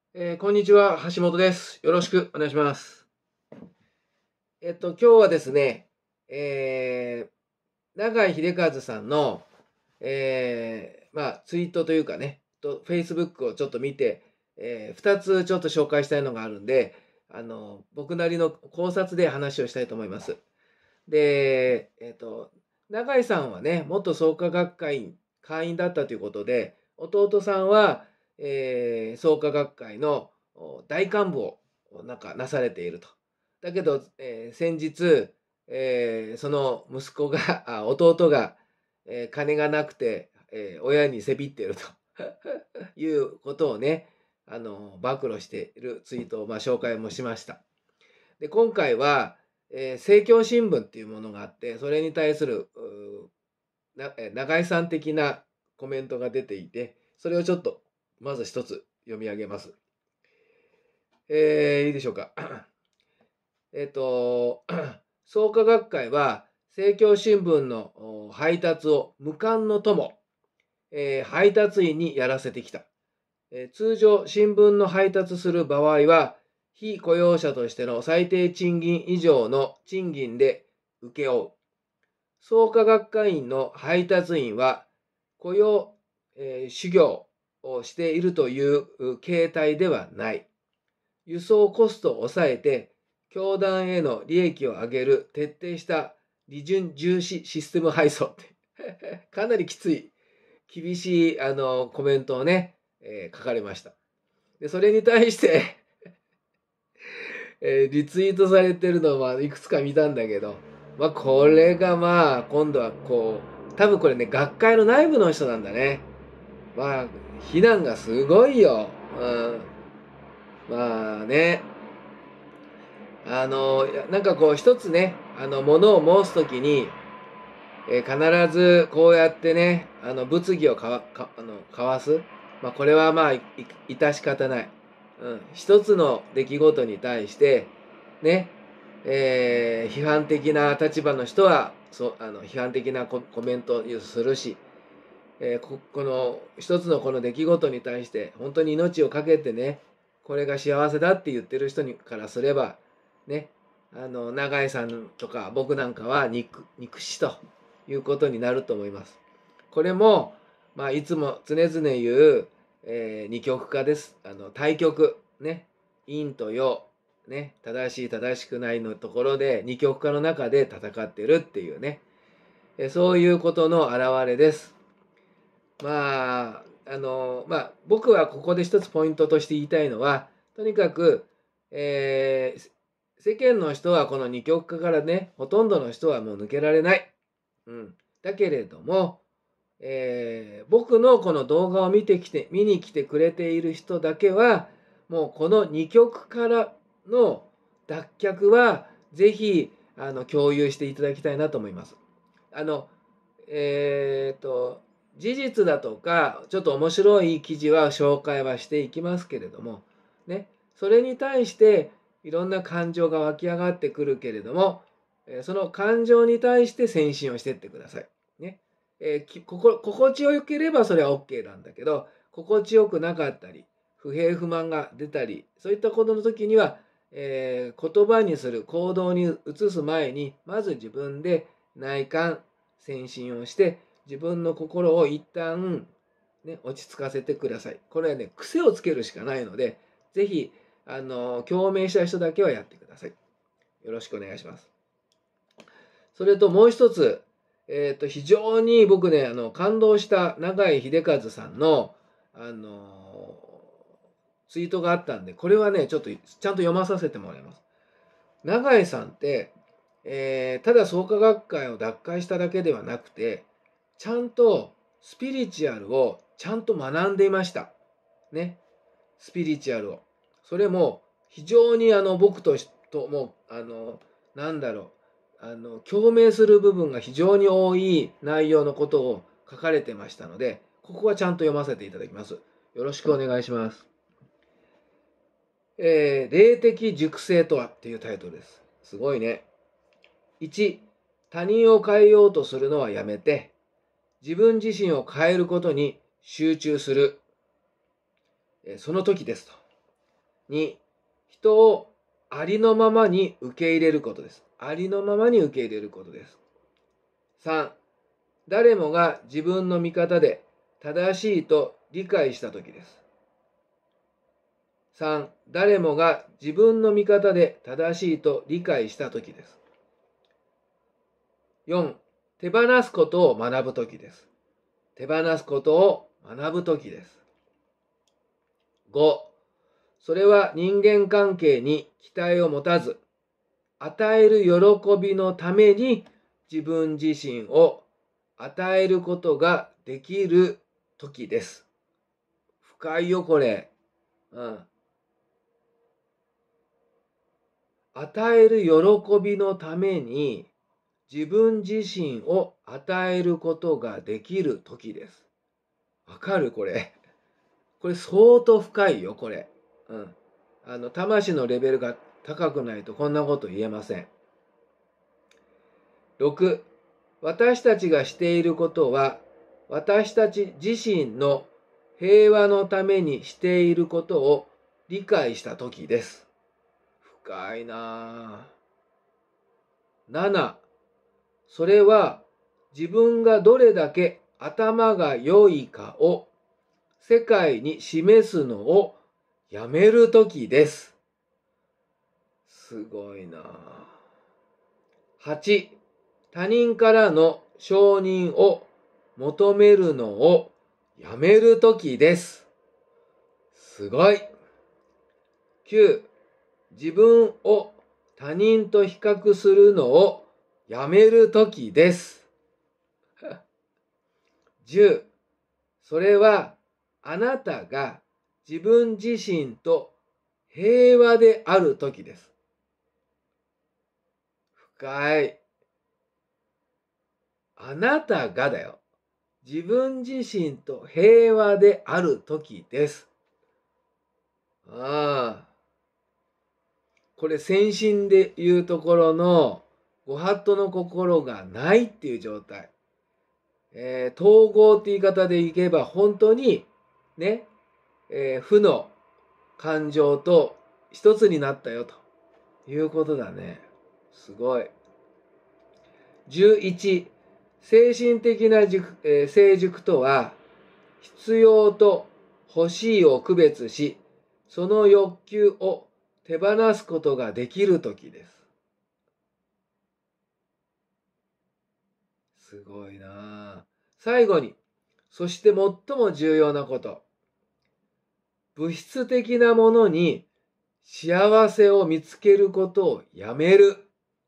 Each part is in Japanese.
こんにちは、橋本です。よろしくお願いします。今日はですね、永井秀和さんの、ツイートというかね、Facebook をちょっと見て、2つちょっと紹介したいのがあるんで、僕なりの考察で話をしたいと思います。で、永井さんはね、元創価学会員、会員だったということで、弟さんは、創価学会の大幹部をなされていると。だけど、先日、その息子が、弟が、金がなくて、親にせびっているということをね、暴露しているツイートを、紹介もしました。で、今回は、政教新聞っていうものがあって、それに対する永井さん的なコメントが出ていて、それをちょっとまず一つ読み上げます。いいでしょうか。創価学会は政教新聞の配達を無冠の友、配達員にやらせてきた。通常新聞の配達する場合は非雇用者としての最低賃金以上の賃金で請け負う。創価学会員の配達員は雇用、修行をしているという形態ではない。輸送コストを抑えて教団への利益を上げる徹底した利潤重視システム配送ってかなりきつい厳しいコメントをね、書かれました。でそれに対してリツイートされてるのはいくつか見たんだけど、これが今度は多分これね学会の内部の人なんだね。非難がすごいよ。ね、なんか一つねものを申すときに、必ずこうやってね物議を交わす、これは致し方ない、一つの出来事に対してね、批判的な立場の人は批判的なコメントをするし、この一つのこの出来事に対して本当に命を懸けてねこれが幸せだって言ってる人からすればね、永井さんとか僕なんかは憎しということになると思います。これも、いつも常々言う、二極化です。対極ね、陰と陽ね、正しい正しくないのところで二極化の中で戦ってるっていうね、そういうことの表れです。僕はここで一つポイントとして言いたいのは、とにかく、世間の人はこの二極化からね、ほとんどの人はもう抜けられない。だけれども、僕のこの動画を見に来てくれている人だけは、もうこの二極からの脱却は、ぜひ、共有していただきたいなと思います。事実だとかちょっと面白い記事は紹介はしていきますけれどもね、それに対していろんな感情が湧き上がってくるけれども、その感情に対して先進をしていってくださいね。心地よければそれは OK なんだけど、心地よくなかったり不平不満が出たりそういったことの時には、言葉にする行動に移す前にまず自分で内観先進をして自分の心を一旦、ね、落ち着かせてください。これはね癖をつけるしかないので、ぜひ共鳴した人だけはやってください。よろしくお願いします。それともう一つ、非常に僕ね感動した永井秀和さんのツイートがあったんで、これはねちょっとちゃんと読まさせてもらいます。永井さんって、ただ創価学会を脱会しただけではなくて、ちゃんとスピリチュアルをちゃんと学んでいましたね。スピリチュアルをそれも非常に僕ともなんだろう共鳴する部分が非常に多い内容のことを書かれてましたので、ここはちゃんと読ませていただきます。よろしくお願いします。霊的熟成とはっていうタイトルです。すごいね。1、他人を変えようとするのはやめて、自分自身を変えることに集中する。その時ですと。 2、人をありのままに受け入れることです。ありのままに受け入れることです。3、誰もが自分の見方で正しいと理解したときです。3、誰もが自分の見方で正しいと理解したときです。4、手放すことを学ぶときです。手放すことを学ぶときです。5、それは人間関係に期待を持たず、与える喜びのために自分自身を与えることができる時です。深いよ、これ。与える喜びのために自分自身を与えることができる時です。わかるこれ。これ相当深いよ、これ。魂のレベルが高くないとこんなこと言えません。6、私たちがしていることは、私たち自身の平和のためにしていることを理解したときです。深いなぁ。7、それは自分がどれだけ頭が良いかを世界に示すのをやめるときです。すごいなぁ。8、他人からの承認を求めるのをやめるときです。すごい。9、自分を他人と比較するのをやめるときです。10、それはあなたが自分自身と平和であるときです。深い。あなたがだよ。自分自身と平和であるときです。これ先進でいうところのご法度の心がないっていう状態。統合って言い方でいけば本当にね、負の感情と一つになったよということだね。すごい。11、精神的な成熟とは必要と欲しいを区別し、その欲求を手放すことができるときです。すごいな。最後に、そして最も重要なこと。物質的なものに幸せを見つけることをやめる。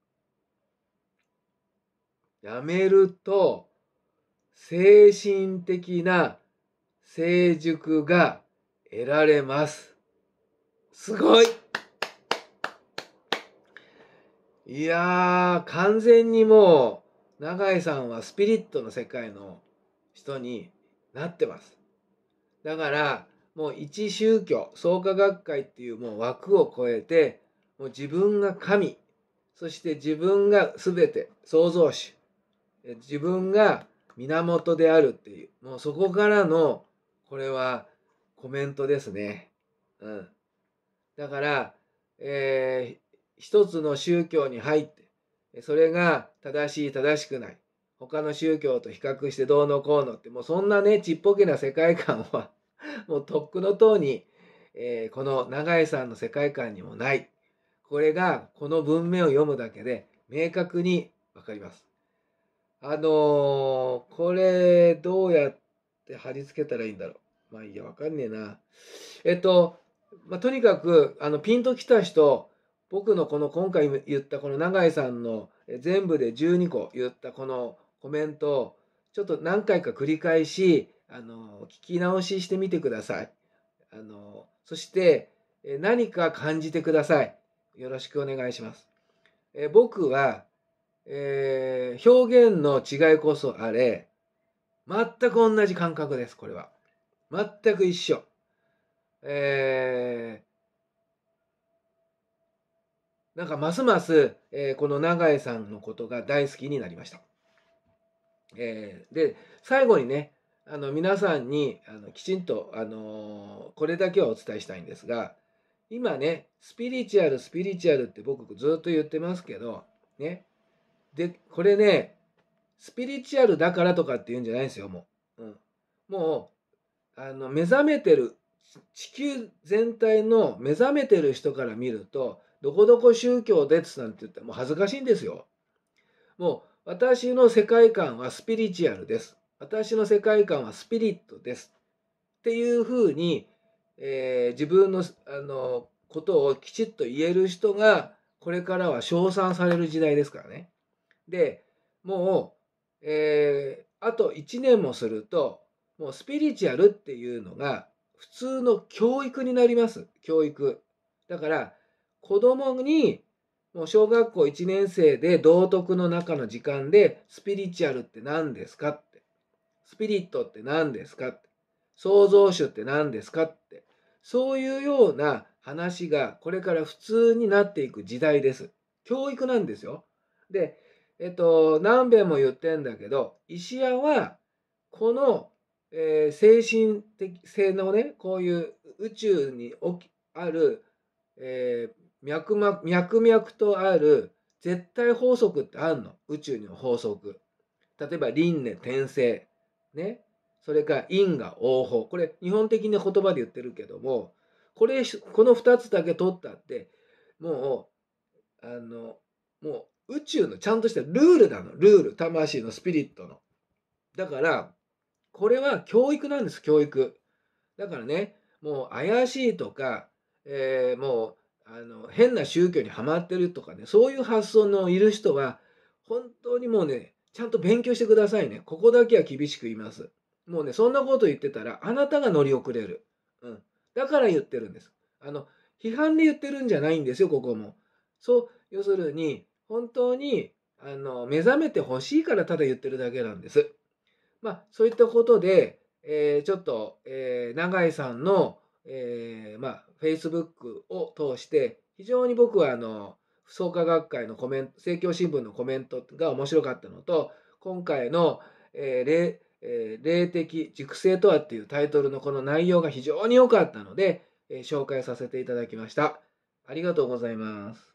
やめると、精神的な成熟が得られます。すごい。いやー、完全にもう、永井さんはスピリットの世界の人になってます。だから、もう一宗教、創価学会っていうもう枠を超えて、もう自分が神、そして自分が全て創造主、自分が源であるっていう、もうそこからの、これはコメントですね。だから、一つの宗教に入って、それが正しい正しくない。他の宗教と比較してどうのこうのって、もうそんなね、ちっぽけな世界観は、もうとっくのとうに、この永井さんの世界観にもない。これが、この文面を読むだけで、明確にわかります。これ、どうやって貼り付けたらいいんだろう。まあいいや、わかんねえな。とにかく、ピンときた人、僕のこの今回言ったこの永井さんの全部で12個言ったこのコメントをちょっと何回か繰り返し、聞き直ししてみてください。そして何か感じてください。よろしくお願いします。僕は、表現の違いこそあれ、全く同じ感覚です、これは。全く一緒。なんかますます、この永井さんのことが大好きになりました。で、最後にね、皆さんにきちんと、これだけはお伝えしたいんですが、 今ね、スピリチュアル、スピリチュアルって僕ずっと言ってますけど、ね。で、これね、スピリチュアルだからとかって言うんじゃないですよ、もう。うん。もう、目覚めてる、地球全体の目覚めてる人から見ると、どこどこ宗教ですなんて言ったらもう恥ずかしいんですよ。もう、私の世界観はスピリチュアルです。私の世界観はスピリットです。っていうふうに、自分の、ことをきちっと言える人が、これからは称賛される時代ですからね。で、もう、あと1年もすると、もうスピリチュアルっていうのが普通の教育になります。教育。だから、子供に、もう小学校1年生で道徳の中の時間で、スピリチュアルって何ですかって。スピリットって何ですかって。創造主って何ですかって。そういうような話がこれから普通になっていく時代です。教育なんですよ。で、何遍も言ってんだけど、石屋は、この、精神的性のね、こういう宇宙にある、脈々とある絶対法則ってあるの。宇宙の法則。例えば輪廻転生。ね。それから因果応報。これ、日本的な言葉で言ってるけども、この2つだけ取ったって、もう、もう宇宙のちゃんとしたルールなの。ルール。魂のスピリットの。だから、これは教育なんです、教育。だからね、もう怪しいとか、もう変な宗教にはまってるとかね、そういう発想のいる人は、本当にもうね、ちゃんと勉強してくださいね。ここだけは厳しく言います。もうね、そんなこと言ってたら、あなたが乗り遅れる。うん。だから言ってるんです。批判で言ってるんじゃないんですよ、ここも。そう、要するに、本当に、目覚めてほしいからただ言ってるだけなんです。まあ、そういったことで、ちょっと、永井さんの、まあ、Facebook を通して、非常に僕は創価学会のコメント、政教新聞のコメントが面白かったのと、今回の、霊的熟成とはっていうタイトルのこの内容が非常に良かったので、紹介させていただきました。ありがとうございます。